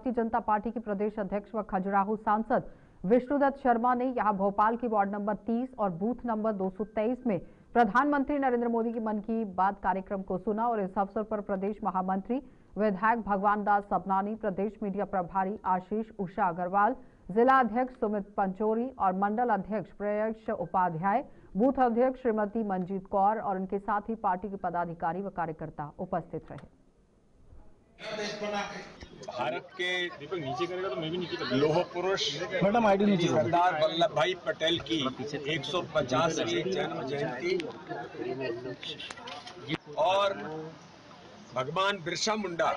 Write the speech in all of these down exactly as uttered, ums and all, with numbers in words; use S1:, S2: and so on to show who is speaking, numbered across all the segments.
S1: Bharatiya Janata party के प्रदेश अध्यक्ष व खजुराहो सांसद विष्णुदत्त शर्मा ने यहां भोपाल की वार्ड नंबर तीस और बूथ नंबर दो सौ तेईस में प्रधानमंत्री नरेंद्र मोदी की मन की बात कार्यक्रम को सुना और इस अवसर पर प्रदेश महामंत्री विधायक भगवान दास सबनानी, प्रदेश मीडिया प्रभारी आशीष उषा अग्रवाल, जिला अध्यक्ष सुमित पंचोरी और मंडल अध्यक्ष प्रेयश उपाध्याय, बूथ अध्यक्ष श्रीमती मंजीत कौर और उनके साथ ही पार्टी के पदाधिकारी व कार्यकर्ता उपस्थित रहे।
S2: भारत के नीचे करेगा तो मैं भी नीचे लौह पुरुष सरदार वल्लभ भाई पटेल की एक सौ पचासवीं जन्म जयंती और भगवान बिरसा मुंडा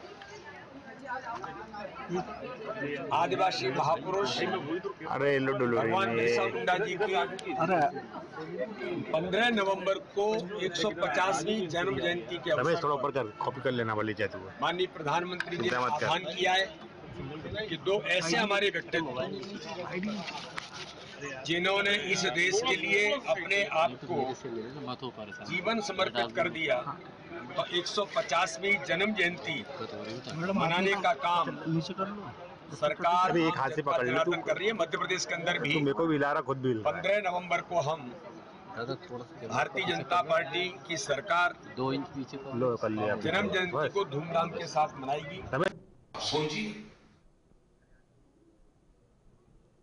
S2: आदिवासी महापुरुष
S3: अरे
S2: भगवान बिरसा मुंडा जी की पंद्रह नवंबर को एक सौ पचासवीं जन्म जयंती के अवसर
S3: थोड़ा ऊपर कर कॉपी कर लेना वाली चाहते हुए
S2: माननीय प्रधानमंत्री जी ने आह्वान किया है कि दो ऐसे हमारे व्यक्तित्व जिन्होंने इस देश के लिए अपने आप को जीवन समर्पित कर दिया, तो एक सौ पचासवीं जन्म जयंती मनाने का काम सरकार
S3: एक हाथ से पकड़ ले
S2: कर रही है। मध्य प्रदेश के अंदर भी
S3: मेरे को भी ला रहा खुद भी
S2: पंद्रह नवंबर को हम भारतीय जनता पार्टी की सरकार
S3: दो इंच पीछे
S2: जन्म जयंती को धूमधाम के साथ मनाएगी।